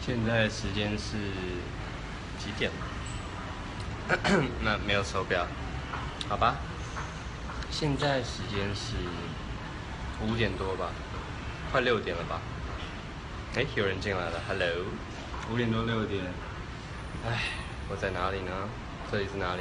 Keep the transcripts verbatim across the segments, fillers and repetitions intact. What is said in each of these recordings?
现在时间是几点？那没有手表，好吧。现在时间是五点多吧，快六点了吧？哎，有人进来了 ，Hello。五点多六点，哎，我在哪里呢？这里是哪里？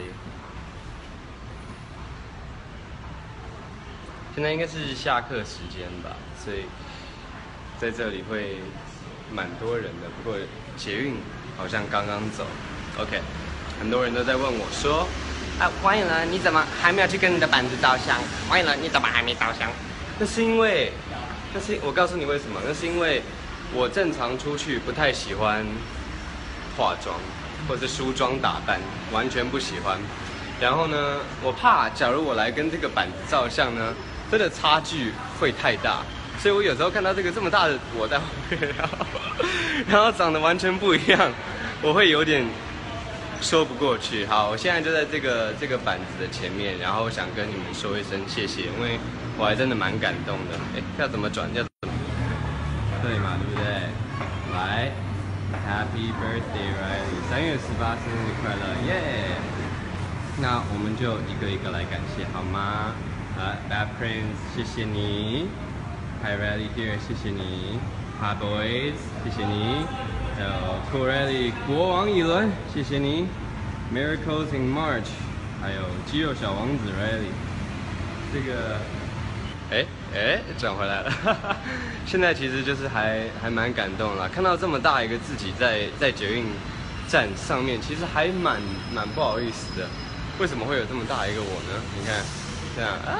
现在应该是下课时间吧，所以在这里会蛮多人的。不过捷运好像刚刚走 ，OK， 很多人都在问我说：“啊，欢迎了，你怎么还没有去跟你的板子照相？欢迎了，你怎么还没照相？”那是因为，那是我告诉你为什么？那是因为我正常出去不太喜欢化妆或是梳妆打扮，完全不喜欢。然后呢，我怕假如我来跟这个板子照相呢，真的差距会太大，所以我有时候看到这个这么大的我在后面，然后然后长得完全不一样，我会有点说不过去。好，我现在就在这个这个板子的前面，然后想跟你们说一声谢谢，因为我还真的蛮感动的。哎，要怎么转？要怎么？对嘛，对不对？来 ，Happy birthday Riley， 三月十八生日快乐，耶！那我们就一个一个来感谢好吗？啊 ，Bad Prince， 谢谢你 ，Hi Riley here， 谢谢你 ，Hi Boys， 谢谢你，还有 Cool Riley 国王一轮，谢谢你 ，Miracles in March， 还有肌肉小王子 Riley， 这个，哎哎转回来了，现在其实就是还还蛮感动啦，看到这么大一个自己在在捷运站上面，其实还蛮蛮不好意思的。为什么会有这么大一个我呢？你看，这样啊，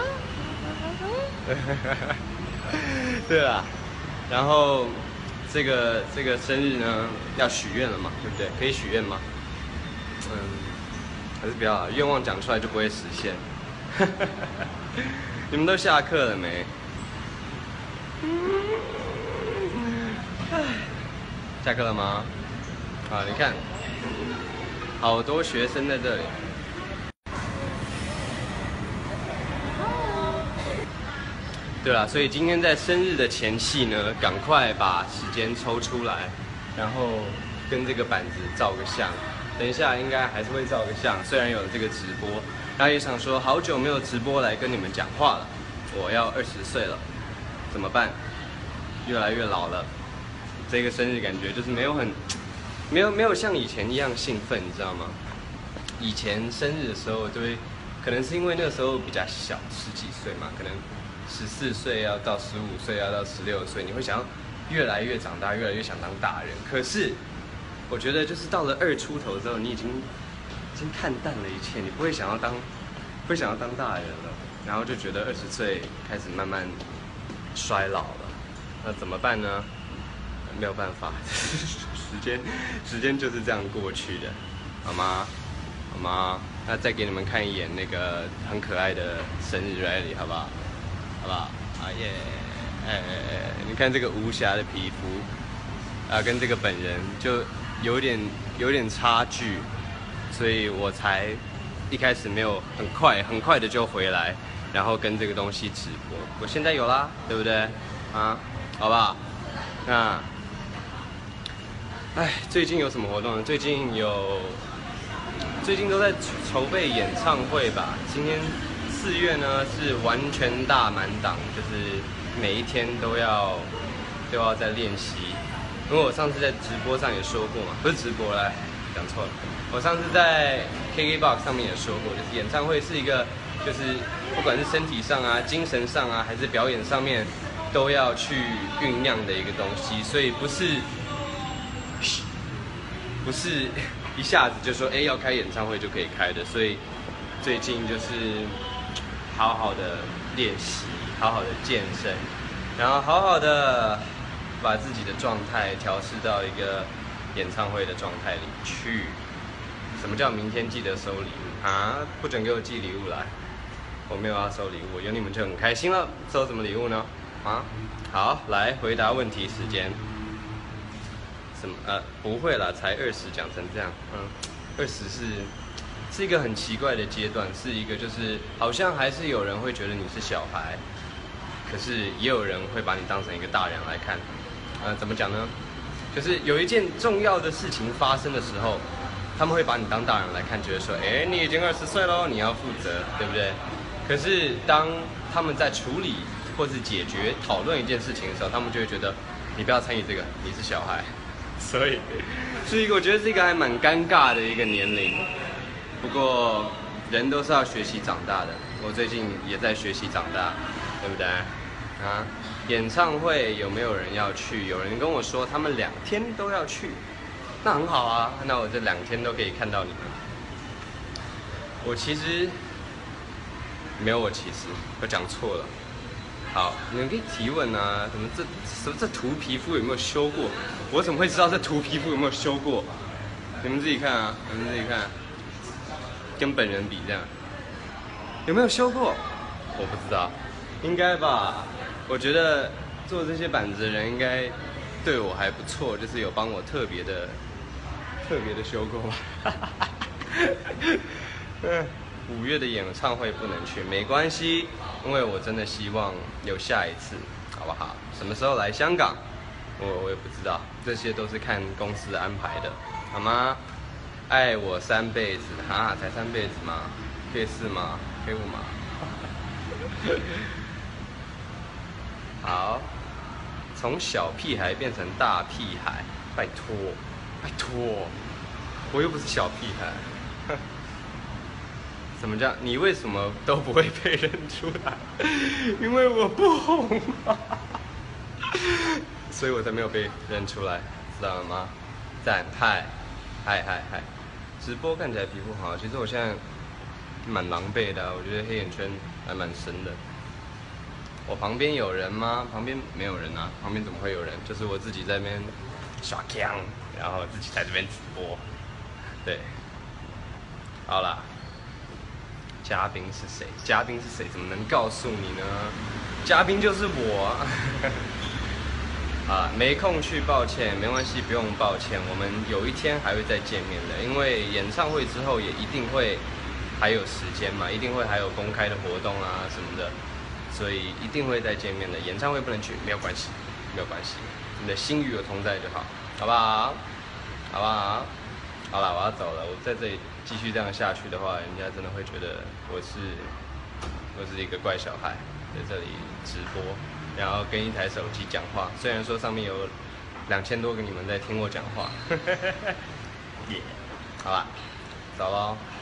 对啦，然后这个这个生日呢要许愿了嘛，对不对？可以许愿吗？嗯，还是不要了，愿望讲出来就不会实现。你们都下课了没？下课了吗？啊，你看，好多学生在这里。对啦，所以今天在生日的前夕呢，赶快把时间抽出来，然后跟这个板子照个相。等一下应该还是会照个相，虽然有了这个直播，然后也想说好久没有直播来跟你们讲话了。我要二十岁了，怎么办？越来越老了，这个生日感觉就是没有很，没有没有像以前一样兴奋，你知道吗？以前生日的时候就会，可能是因为那个时候比较小，十几岁嘛，可能。十四岁要到十五岁，要到十六岁，你会想要越来越长大，越来越想当大人。可是，我觉得就是到了二出头之后，你已经已经看淡了一切，你不会想要当，不会想要当大人了。然后就觉得二十岁开始慢慢衰老了，那怎么办呢？没有办法，时间时间就是这样过去的，好吗？好吗？那再给你们看一眼那个很可爱的生日 Riley， 好不好？好不好？啊耶！哎哎哎，你看这个无瑕的皮肤，啊，跟这个本人就有点有点差距，所以我才一开始没有很快很快的就回来，然后跟这个东西直播。我现在有啦，对不对？啊，好不好？那，哎，最近有什么活动呢？最近有，最近都在筹备演唱会吧。今天。四月呢是完全大满档，就是每一天都要都要在练习。因为我上次在直播上也说过嘛，不是直播啦，讲错了。我上次在 K K B O X 上面也说过，就是演唱会是一个，就是不管是身体上啊、精神上啊，还是表演上面，都要去酝酿的一个东西。所以不是，不是一下子就说哎要开演唱会就可以开的。所以最近就是。好好的练习，好好的健身，然后好好的把自己的状态调试到一个演唱会的状态里去。什么叫明天记得收礼物啊？不准给我寄礼物来，我没有要收礼物，有你们就很开心了。收什么礼物呢？啊？好，来回答问题时间。什么？呃，不会啦，才二十，讲成这样，嗯，二十是。是一个很奇怪的阶段，是一个就是好像还是有人会觉得你是小孩，可是也有人会把你当成一个大人来看。呃，怎么讲呢？ 可是有一件重要的事情发生的时候，他们会把你当大人来看，觉得说，哎，你已经二十岁喽，你要负责，对不对？可是当他们在处理或是解决、讨论一件事情的时候，他们就会觉得，你不要参与这个，你是小孩。所以，是一个我觉得是一个还蛮尴尬的一个年龄。不过，人都是要学习长大的。我最近也在学习长大，对不对？啊，演唱会有没有人要去？有人跟我说他们两天都要去，那很好啊。那我这两天都可以看到你们。我其实没有，我其实我讲错了。好，你们可以提问啊，什么这什么这涂皮肤有没有修过？我怎么会知道这涂皮肤有没有修过？你们自己看啊，你们自己看，跟本人比这样，有没有修过？我不知道，应该吧。我觉得做这些板子的人应该对我还不错，就是有帮我特别的特别的修过吧。五月的演唱会不能去，没关系，因为我真的希望有下一次，好不好？什么时候来香港，我我也不知道，这些都是看公司安排的，好吗？爱我三辈子啊，才三辈子吗？可以四吗？可以五吗？好，从小屁孩变成大屁孩，拜托，拜托，我又不是小屁孩。怎么讲？你为什么都不会被认出来？因为我不红啊，所以我才没有被认出来，知道了吗？赞，嗨，嗨嗨嗨！直播看起来皮肤好，其实我现在蛮狼狈的、啊，我觉得黑眼圈还蛮深的。我旁边有人吗？旁边没有人啊，旁边怎么会有人？就是我自己在那边耍强，然后自己在这边直播。对，好啦。嘉宾是谁？嘉宾是谁？怎么能告诉你呢？嘉宾就是我啊！没空去，抱歉，没关系，不用抱歉。我们有一天还会再见面的，因为演唱会之后也一定会还有时间嘛，一定会还有公开的活动啊什么的，所以一定会再见面的。演唱会不能去，没有关系，没有关系，你的心与我同在就好，好不好？好不好？好了，我要走了。我在这里继续这样下去的话，人家真的会觉得我是我是一个怪小孩，在这里直播，然后跟一台手机讲话。虽然说上面有两千多个你们在听我讲话，耶、yeah. 好啦，走喽。